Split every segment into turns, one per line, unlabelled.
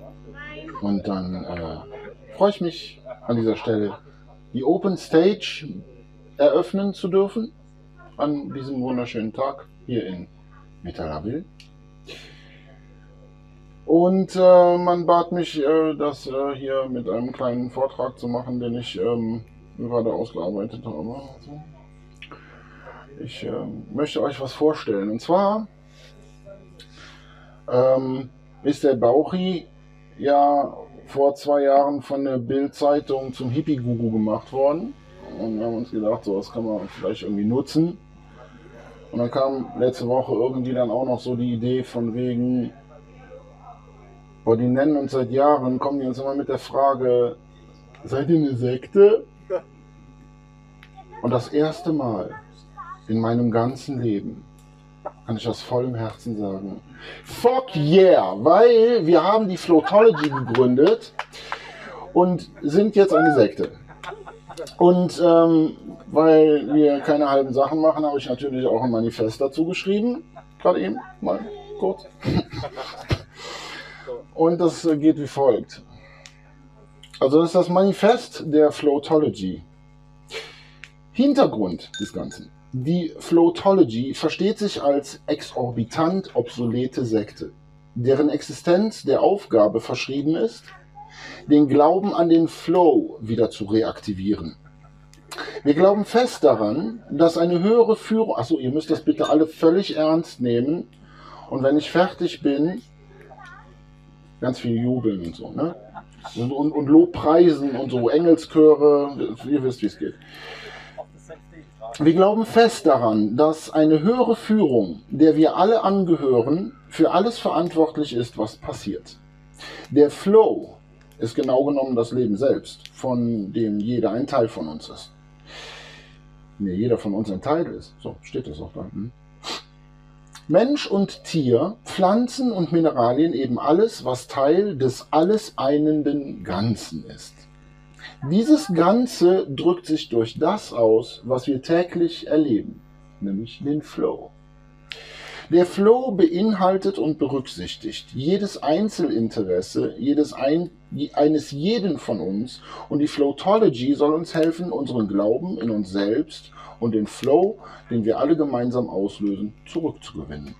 Und dann freue ich mich an dieser Stelle, die Open Stage eröffnen zu dürfen an diesem wunderschönen Tag hier in Metallaville. Und man bat mich, das hier mit einem kleinen Vortrag zu machen, den ich gerade ausgearbeitet habe. Also, ich möchte euch was vorstellen. Und zwar ist der Bauchi ja vor 2 Jahren von der Bild-Zeitung zum Hippie-Guru gemacht worden. Und wir haben uns gedacht, so, das kann man vielleicht irgendwie nutzen. Und dann kam letzte Woche irgendwie dann auch noch so die Idee von wegen, boah, die nennen uns seit Jahren, kommen die uns immer mit der Frage, seid ihr eine Sekte? Und das erste Mal in meinem ganzen Leben kann ich aus vollem Herzen sagen, fuck yeah, weil wir haben die Floatology gegründet und sind jetzt eine Sekte. Und weil wir keine halben Sachen machen, habe ich natürlich auch ein Manifest dazu geschrieben, gerade eben, mal kurz. Und das geht wie folgt. Also das ist das Manifest der Floatology. Hintergrund des Ganzen. Die Floatology versteht sich als exorbitant obsolete Sekte, deren Existenz der Aufgabe verschrieben ist, den Glauben an den Flow wieder zu reaktivieren. Wir glauben fest daran, dass eine höhere Führung... Achso, ihr müsst das bitte alle völlig ernst nehmen. Und wenn ich fertig bin, ganz viel jubeln und so, ne? Und Lobpreisen und so, Engelschöre, ihr wisst, wie es geht. Wir glauben fest daran, dass eine höhere Führung, der wir alle angehören, für alles verantwortlich ist, was passiert. Der Flow ist genau genommen das Leben selbst, von dem jeder ein Teil von uns ist. Nee, jeder von uns ein Teil ist. So steht das auch da. Mensch und Tier, Pflanzen und Mineralien, eben alles, was Teil des alles einenden Ganzen ist. Dieses Ganze drückt sich durch das aus, was wir täglich erleben, nämlich den Flow. Der Flow beinhaltet und berücksichtigt jedes Einzelinteresse eines jeden von uns, und die Floatology soll uns helfen, unseren Glauben in uns selbst und den Flow, den wir alle gemeinsam auslösen, zurückzugewinnen.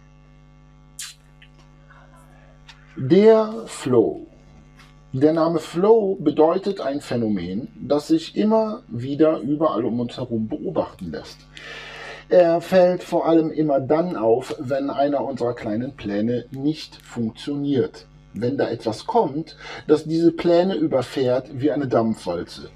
Der Flow. Der Name Flow bedeutet ein Phänomen, das sich immer wieder überall um uns herum beobachten lässt. Er fällt vor allem immer dann auf, wenn einer unserer kleinen Pläne nicht funktioniert. Wenn da etwas kommt, das diese Pläne überfährt wie eine Dampfwalze.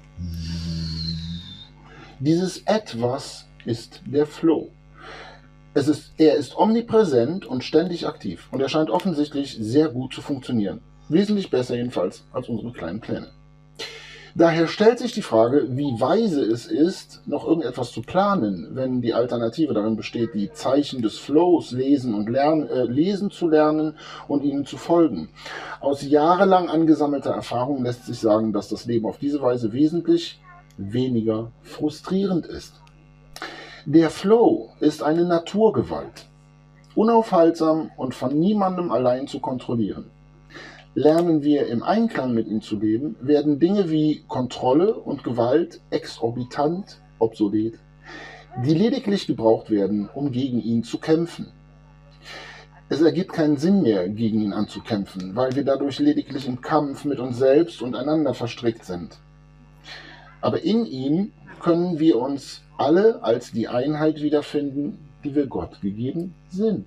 Dieses Etwas ist der Flow. Er ist omnipräsent und ständig aktiv und er scheint offensichtlich sehr gut zu funktionieren. Wesentlich besser jedenfalls als unsere kleinen Pläne. Daher stellt sich die Frage, wie weise es ist, noch irgendetwas zu planen, wenn die Alternative darin besteht, die Zeichen des Flows lesen zu lernen und ihnen zu folgen. Aus jahrelang angesammelter Erfahrung lässt sich sagen, dass das Leben auf diese Weise wesentlich weniger frustrierend ist. Der Flow ist eine Naturgewalt, unaufhaltsam und von niemandem allein zu kontrollieren. Lernen wir im Einklang mit ihm zu leben, werden Dinge wie Kontrolle und Gewalt exorbitant obsolet, die lediglich gebraucht werden, um gegen ihn zu kämpfen. Es ergibt keinen Sinn mehr, gegen ihn anzukämpfen, weil wir dadurch lediglich im Kampf mit uns selbst und einander verstrickt sind. Aber in ihm können wir uns alle als die Einheit wiederfinden, die wir Gott gegeben sind.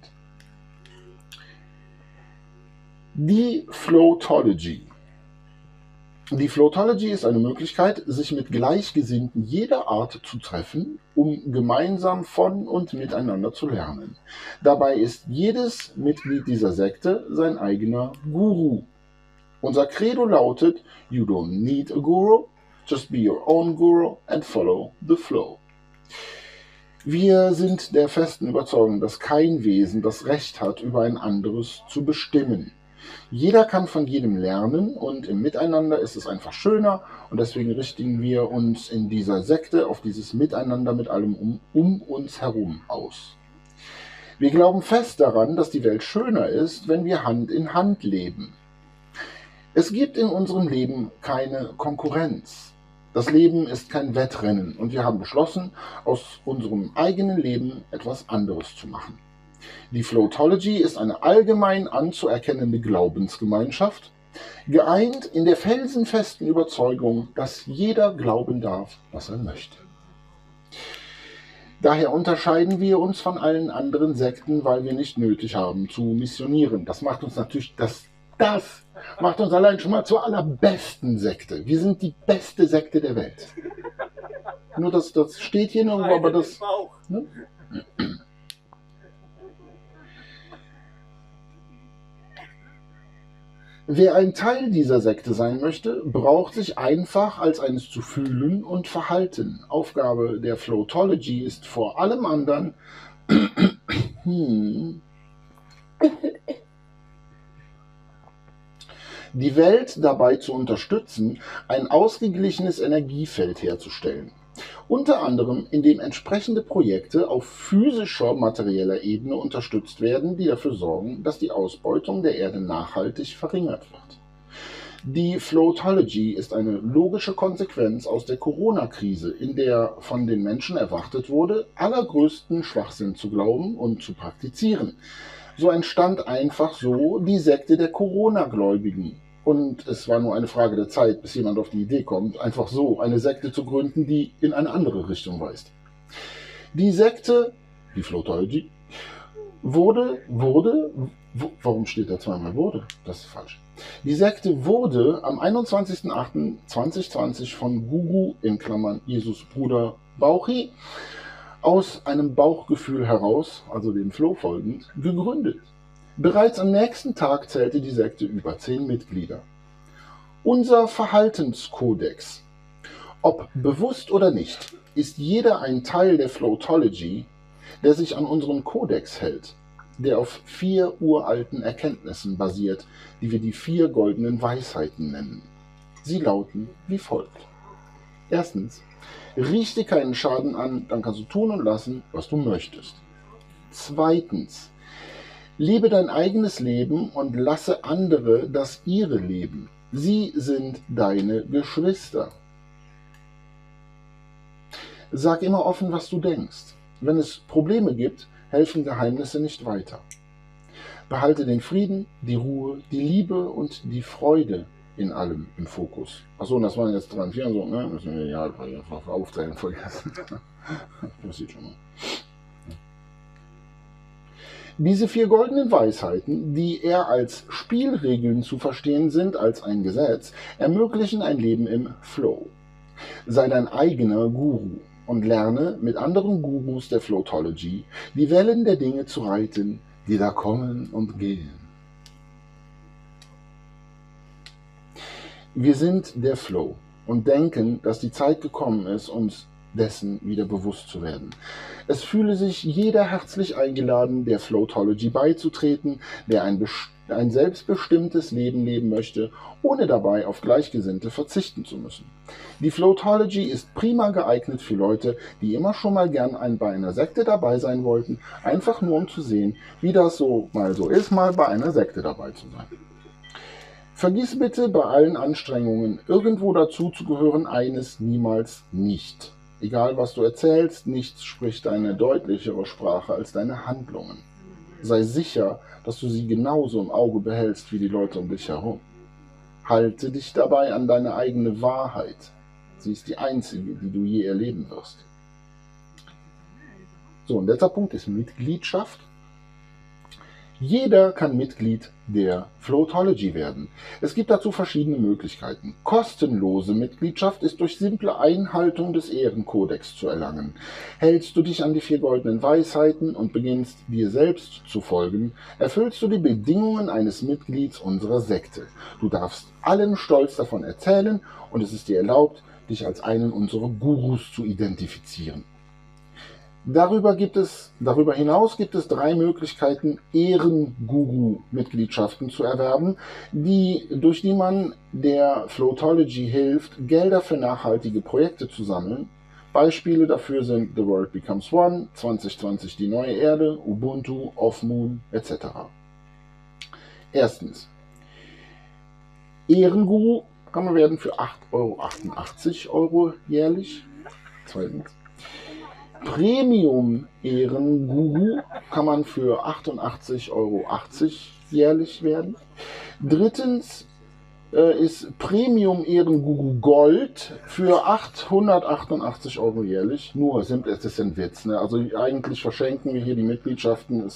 Die Floatology. Die Floatology ist eine Möglichkeit, sich mit Gleichgesinnten jeder Art zu treffen, um gemeinsam von und miteinander zu lernen. Dabei ist jedes Mitglied dieser Sekte sein eigener Guru. Unser Credo lautet, you don't need a guru, just be your own guru and follow the flow. Wir sind der festen Überzeugung, dass kein Wesen das Recht hat, über ein anderes zu bestimmen. Jeder kann von jedem lernen und im Miteinander ist es einfach schöner und deswegen richten wir uns in dieser Sekte auf dieses Miteinander mit allem um uns herum aus. Wir glauben fest daran, dass die Welt schöner ist, wenn wir Hand in Hand leben. Es gibt in unserem Leben keine Konkurrenz. Das Leben ist kein Wettrennen und wir haben beschlossen, aus unserem eigenen Leben etwas anderes zu machen. Die Floatology ist eine allgemein anzuerkennende Glaubensgemeinschaft, geeint in der felsenfesten Überzeugung, dass jeder glauben darf, was er möchte. Daher unterscheiden wir uns von allen anderen Sekten, weil wir nicht nötig haben zu missionieren. Das macht uns natürlich, das macht uns allein schon mal zur allerbesten Sekte. Wir sind die beste Sekte der Welt. Nur das steht hier nirgendwo, aber das... Ne? Wer ein Teil dieser Sekte sein möchte, braucht sich einfach als eines zu fühlen und verhalten. Aufgabe der Floatology ist vor allem anderen, die Welt dabei zu unterstützen, ein ausgeglichenes Energiefeld herzustellen. Unter anderem, indem entsprechende Projekte auf physischer, materieller Ebene unterstützt werden, die dafür sorgen, dass die Ausbeutung der Erde nachhaltig verringert wird. Die Floatology ist eine logische Konsequenz aus der Corona-Krise, in der von den Menschen erwartet wurde, allergrößten Schwachsinn zu glauben und zu praktizieren. So entstand einfach so die Sekte der Corona-Gläubigen. Und es war nur eine Frage der Zeit, bis jemand auf die Idee kommt, einfach so eine Sekte zu gründen, die in eine andere Richtung weist. Die Sekte, die Floatology, warum steht da zweimal wurde? Das ist falsch. Die Sekte wurde am 21.08.2020 von Guru, in Klammern Jesus Bruder Bauchi, aus einem Bauchgefühl heraus, also dem Flow folgend, gegründet. Bereits am nächsten Tag zählte die Sekte über 10 Mitglieder. Unser Verhaltenskodex. Ob bewusst oder nicht, ist jeder ein Teil der Floatology, der sich an unseren Kodex hält, der auf 4 uralten Erkenntnissen basiert, die wir die 4 goldenen Weisheiten nennen. Sie lauten wie folgt. Erstens, riech dir keinen Schaden an, dann kannst du tun und lassen, was du möchtest. Zweitens, lebe dein eigenes Leben und lasse andere das ihre leben. Sie sind deine Geschwister. Sag immer offen, was du denkst. Wenn es Probleme gibt, helfen Geheimnisse nicht weiter. Behalte den Frieden, die Ruhe, die Liebe und die Freude in allem im Fokus. Achso, und das waren jetzt 3 und 4 und so, ne? Müssen wir ja einfach aufzählen, vergessen. Das sieht schon mal. Diese 4 goldenen Weisheiten, die eher als Spielregeln zu verstehen sind als ein Gesetz, ermöglichen ein Leben im Flow. Sei dein eigener Guru und lerne mit anderen Gurus der Floatology die Wellen der Dinge zu reiten, die da kommen und gehen. Wir sind der Flow und denken, dass die Zeit gekommen ist, uns dessen wieder bewusst zu werden. Es fühle sich jeder herzlich eingeladen, der Floatology beizutreten, der ein selbstbestimmtes Leben leben möchte, ohne dabei auf Gleichgesinnte verzichten zu müssen. Die Floatology ist prima geeignet für Leute, die immer schon mal gern bei einer Sekte dabei sein wollten, einfach nur um zu sehen, wie das so ist, mal bei einer Sekte dabei zu sein. Vergiss bitte bei allen Anstrengungen, irgendwo dazu zu gehören, eines niemals nicht. Egal was du erzählst, nichts spricht eine deutlichere Sprache als deine Handlungen. Sei sicher, dass du sie genauso im Auge behältst wie die Leute um dich herum. Halte dich dabei an deine eigene Wahrheit. Sie ist die einzige, die du je erleben wirst. So, und letzter Punkt ist Mitgliedschaft. Jeder kann Mitglied der Floatology werden. Es gibt dazu verschiedene Möglichkeiten. Kostenlose Mitgliedschaft ist durch simple Einhaltung des Ehrenkodex zu erlangen. Hältst du dich an die 4 goldenen Weisheiten und beginnst dir selbst zu folgen, erfüllst du die Bedingungen eines Mitglieds unserer Sekte. Du darfst allen stolz davon erzählen und es ist dir erlaubt, dich als einen unserer Gurus zu identifizieren. Darüber hinaus gibt es 3 Möglichkeiten, Ehrenguru-Mitgliedschaften zu erwerben, durch die man der Floatology hilft, Gelder für nachhaltige Projekte zu sammeln. Beispiele dafür sind The World Becomes One, 2020 die neue Erde, Ubuntu, Off Moon etc. Erstens. Ehrenguru kann man werden für 8,88 Euro jährlich. Zweitens. Premium Ehrenguru kann man für 88,80 Euro jährlich werden. Drittens ist Premium Ehrenguru Gold für 888 Euro jährlich. Nur es ist ein Witz. Ne? Also eigentlich verschenken wir hier die Mitgliedschaften.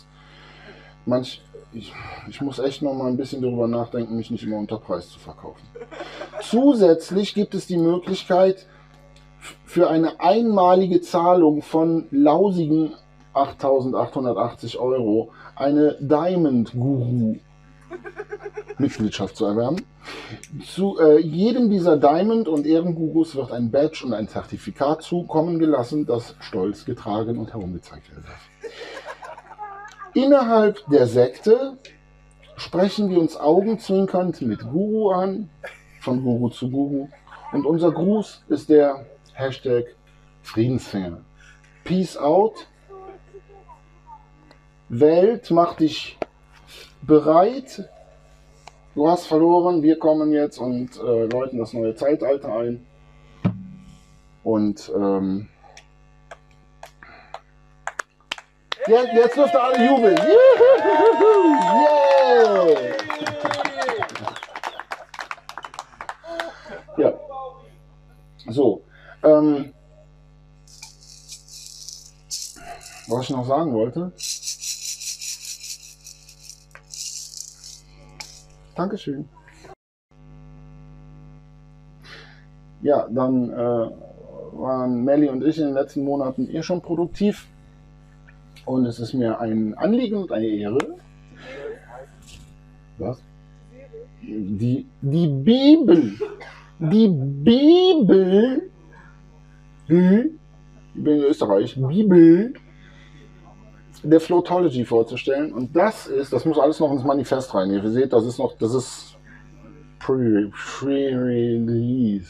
Ich muss echt noch mal ein bisschen darüber nachdenken, mich nicht immer unter Preis zu verkaufen. Zusätzlich gibt es die Möglichkeit, für eine einmalige Zahlung von lausigen 8.880 Euro eine Diamond Guru Mitgliedschaft zu erwerben. Zu jedem dieser Diamond- und Ehrengurus wird ein Badge und ein Zertifikat zukommen gelassen, das stolz getragen und herumgezeigt werden darf. Innerhalb der Sekte sprechen wir uns augenzwinkernd mit Guru an, von Guru zu Guru. Und unser Gruß ist der Hashtag Friedensfinger. Peace out. Welt, mach dich bereit. Du hast verloren, wir kommen jetzt und läuten das neue Zeitalter ein. Und jetzt dürft ihr alle jubeln. Yeah! Ja. So. Was ich noch sagen wollte. Dankeschön. Ja, dann waren Melli und ich in den letzten Monaten schon produktiv. Und es ist mir ein Anliegen und eine Ehre. Was? Die Bibel. Die Bibel. Ich bin in Österreich. Bibel der Flowtology vorzustellen. Und das muss alles noch ins Manifest rein. Ihr seht, das ist Pre-Release.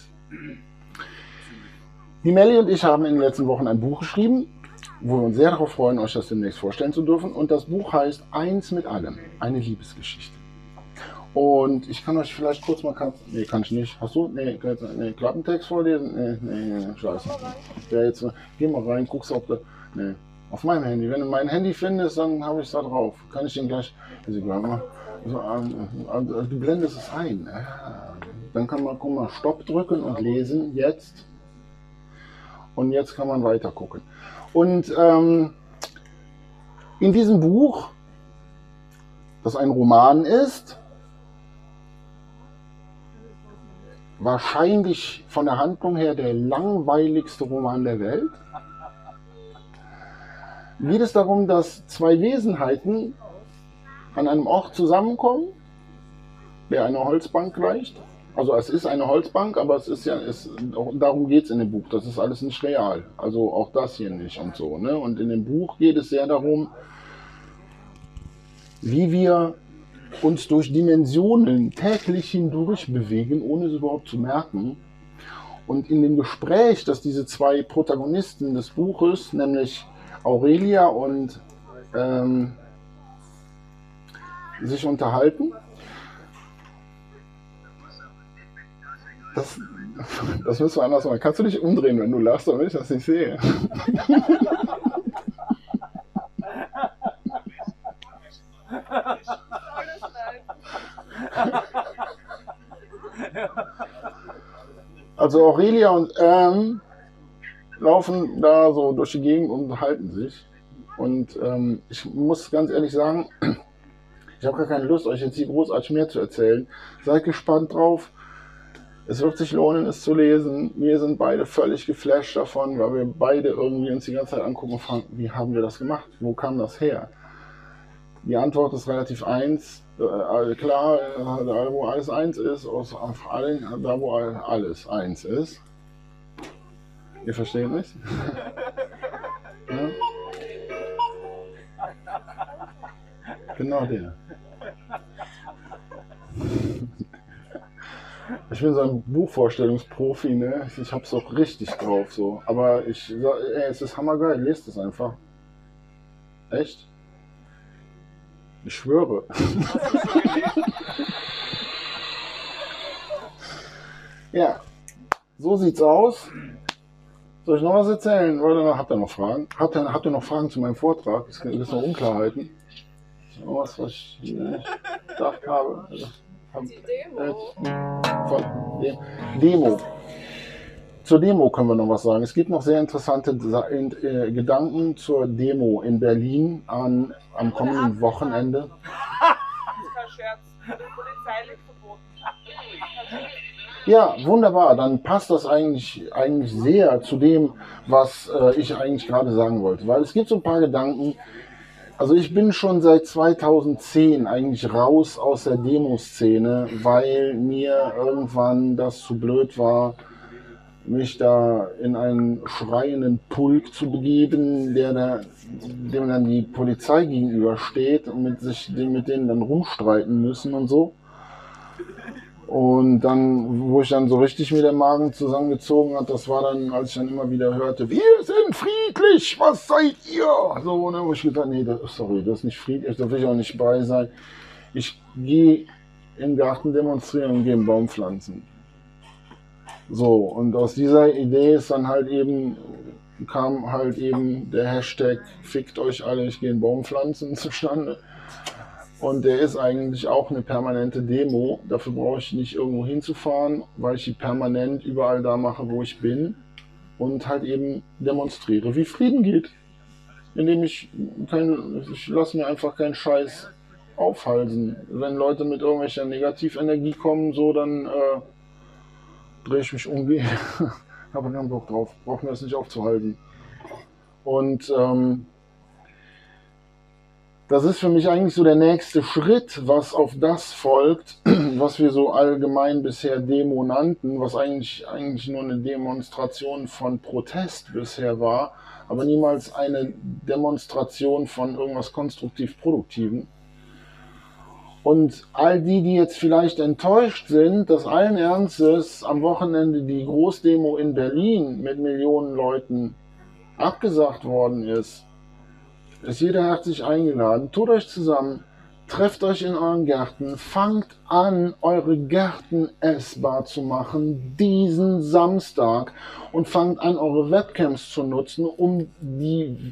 Die Melli und ich haben in den letzten Wochen ein Buch geschrieben, wo wir uns sehr darauf freuen, euch das demnächst vorstellen zu dürfen. Und das Buch heißt Eins mit allem, eine Liebesgeschichte. Und ich kann euch vielleicht kurz mal... Nee, kann ich nicht. Hast du? Nee, Klappentext vorlesen? Nee, scheiße. Ja, jetzt, geh mal rein, guckst ob da... Nee, auf meinem Handy. Wenn du mein Handy findest, dann habe ich es da drauf. Kann ich den gleich... Du blendest es ein. Dann kann man, guck mal, Stopp drücken und lesen. Jetzt. Und jetzt kann man weiter gucken. Und in diesem Buch, das ein Roman ist, wahrscheinlich von der Handlung her der langweiligste Roman der Welt, geht es darum, dass zwei Wesenheiten an einem Ort zusammenkommen, der einer Holzbank gleicht. Also es ist eine Holzbank, aber darum geht es in dem Buch. Das ist alles nicht real. Also auch das hier nicht und so. Ne? Und in dem Buch geht es sehr darum, wie wir uns durch Dimensionen täglich hindurch bewegen, ohne es überhaupt zu merken. Und in dem Gespräch, dass diese zwei Protagonisten des Buches, nämlich Aurelia und sich unterhalten, das müssen wir anders machen. Kannst du dich umdrehen, wenn du lachst, damit ich das nicht sehe? Also Aurelia und laufen da so durch die Gegend und unterhalten sich. Und ich muss ganz ehrlich sagen, ich habe gar keine Lust, euch jetzt hier großartig mehr zu erzählen. Seid gespannt drauf. Es wird sich lohnen, es zu lesen. Wir sind beide völlig geflasht davon, weil wir beide irgendwie uns die ganze Zeit angucken und fragen, wie haben wir das gemacht? Wo kam das her? Die Antwort ist relativ klar, da wo alles eins ist, da wo alles eins ist. Ihr versteht mich? Ja? Genau der. Ich bin so ein Buchvorstellungsprofi, ne? Ich hab's doch richtig drauf, so. Aber es ist hammergeil, lest es einfach. Echt? Ich schwöre. Ja, so sieht's aus. Soll ich noch was erzählen? Oder habt ihr noch Fragen? Habt ihr noch Fragen zu meinem Vortrag? Es gibt noch Unklarheiten. Was ich gedacht habe.
Die Demo.
Von Demo. Zur Demo können wir noch was sagen. Es gibt noch sehr interessante Gedanken zur Demo in Berlin am kommenden Wochenende.
Das ist kein Scherz. Polizeilich verboten.
Ja, wunderbar. Dann passt das eigentlich sehr zu dem, was ich eigentlich gerade sagen wollte. Weil es gibt so ein paar Gedanken. Also ich bin schon seit 2010 eigentlich raus aus der Demoszene, weil mir irgendwann das zu blöd war, mich da in einen schreienden Pulk zu begeben, dem dann die Polizei gegenübersteht und mit denen dann rumstreiten müssen und so. Und dann, wo ich dann so richtig mir der Magen zusammengezogen hat, das war dann, als ich dann immer wieder hörte, wir sind friedlich, was seid ihr? So, ne, wo ich gesagt, nee, das ist nicht friedlich, da will ich auch nicht bei sein. Ich gehe im Garten demonstrieren und gehe einen Baum pflanzen. So, und aus dieser Idee ist dann halt kam halt eben der Hashtag fickt euch alle, ich gehe einen Baum pflanzen zustande. Und der ist eigentlich auch eine permanente Demo. Dafür brauche ich nicht irgendwo hinzufahren, weil ich die permanent überall da mache, wo ich bin. Und halt eben demonstriere, wie Frieden geht. Indem ich lasse mir einfach keinen Scheiß aufhalsen. Wenn Leute mit irgendwelcher Negativenergie kommen, so, dann drehe ich mich um. Habe keinen Bock drauf. Brauche mir das nicht aufzuhalten. Und das ist für mich eigentlich so der nächste Schritt, was auf das folgt, was wir so allgemein bisher Demo nannten, was eigentlich nur eine Demonstration von Protest bisher war, aber niemals eine Demonstration von irgendwas konstruktiv-produktiven. Und all die jetzt vielleicht enttäuscht sind, dass allen Ernstes am Wochenende die Großdemo in Berlin mit Millionen Leuten abgesagt worden ist jeder herzlich eingeladen. Tut euch zusammen, trefft euch in euren Gärten, fangt an, eure Gärten essbar zu machen diesen Samstag und fangt an, eure Webcams zu nutzen, um die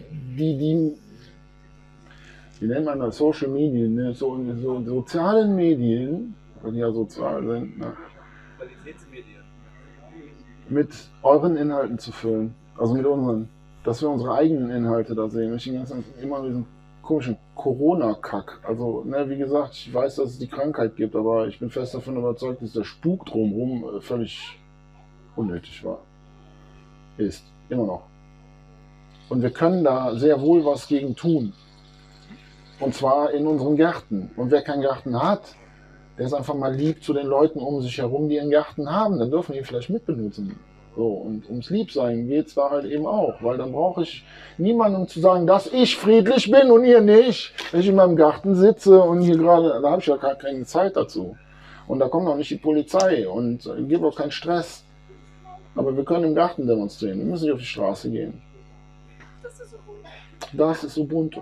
wie nennt man das, Social Media, ne? so sozialen Medien, die ja sozial sind, ne?
Qualitätsmedien.
Mit euren Inhalten zu füllen, also mit unseren. Dass wir unsere eigenen Inhalte da sehen. Ich immer diesen komischen Corona-Kack. Also, ne, wie gesagt, ich weiß, dass es die Krankheit gibt, aber ich bin fest davon überzeugt, dass der Spuk drumherum völlig unnötig war. Ist. Immer noch. Und wir können da sehr wohl was gegen tun. Und zwar in unseren Gärten. Und wer keinen Garten hat, der ist einfach mal lieb zu den Leuten um sich herum, die einen Garten haben. Dann dürfen die ihn vielleicht mitbenutzen. So, und ums Liebsein geht es da halt eben auch, weil dann brauche ich niemanden, um zu sagen, dass ich friedlich bin und ihr nicht. Wenn ich in meinem Garten sitze und hier gerade, da habe ich ja gar keine Zeit dazu. Und da kommt auch nicht die Polizei und gibt auch keinen Stress. Aber wir können im Garten demonstrieren, wir müssen nicht auf die Straße gehen.
Das ist Ubuntu.
Das ist Ubuntu.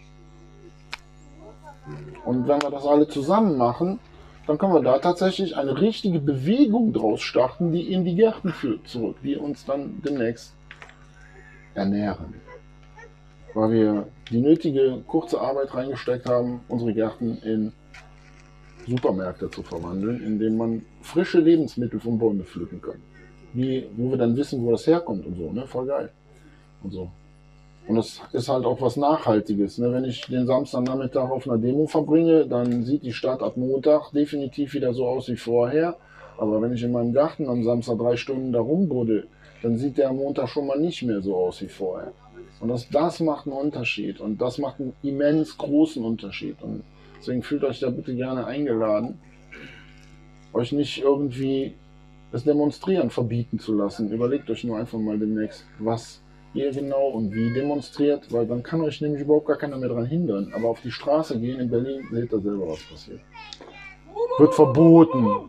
Und wenn wir das alle zusammen machen, dann können wir da tatsächlich eine richtige Bewegung draus starten, die in die Gärten führt zurück, die uns dann demnächst ernähren. Weil wir die nötige kurze Arbeit reingesteckt haben, unsere Gärten in Supermärkte zu verwandeln, indem man frische Lebensmittel vom Bäume pflücken kann. Wo wir dann wissen, wo das herkommt und so, ne? Voll geil. Und so. Und das ist halt auch was Nachhaltiges. Ne? Wenn ich den Samstagnachmittag auf einer Demo verbringe, dann sieht die Stadt ab Montag definitiv wieder so aus wie vorher. Aber wenn ich in meinem Garten am Samstag 3 Stunden da rumbuddel, dann sieht der am Montag schon mal nicht mehr so aus wie vorher. Und das macht einen Unterschied. Und das macht einen immens großen Unterschied. Und deswegen fühlt euch da bitte gerne eingeladen, euch nicht irgendwie das Demonstrieren verbieten zu lassen. Überlegt euch nur einfach mal demnächst, was ihr genau und wie demonstriert, weil dann kann euch nämlich überhaupt gar keiner mehr daran hindern. Aber auf die Straße gehen in Berlin, seht ihr selber, was passiert. Wird verboten.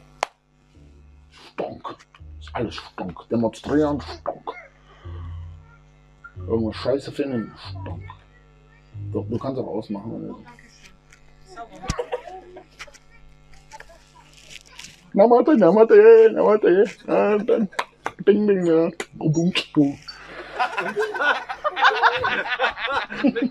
Stonk. Ist alles Stonk. Demonstrieren, Stonk. Irgendwas Scheiße finden, Stonk. Doch, du kannst auch ausmachen, wenn du willst. Namaste, Namaste, Namaste. Dann Ding, Ding, ja.